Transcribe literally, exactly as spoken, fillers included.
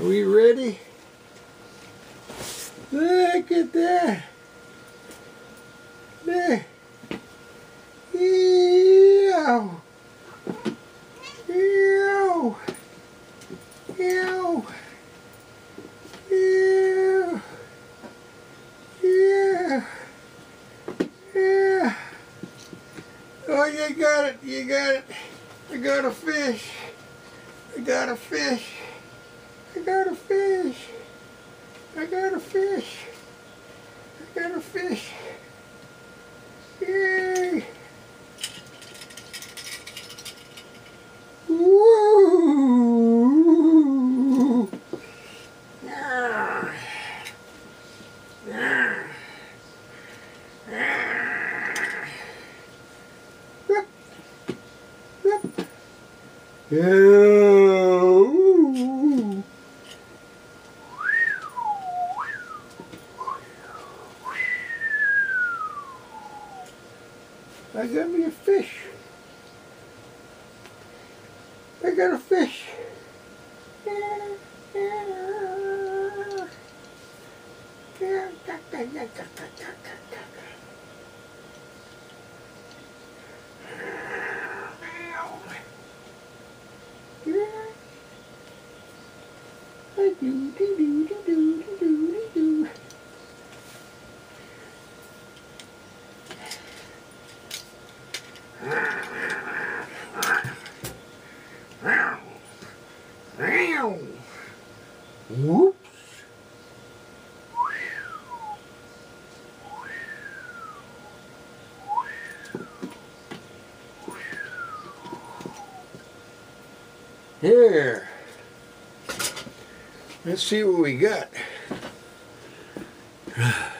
Are we ready? Look at that. There. Ew. Ew. Ew. Ew. Yeah. Yeah. Oh, you got it. You got it. I got a fish. I got a fish. I got a fish. I got a fish. I got a fish. Yay. Woo. Ah. Ah. Ah. Whip. Whip. Yeah. I got me a fish. I got a fish. Whoops. Here. Let's see what we got.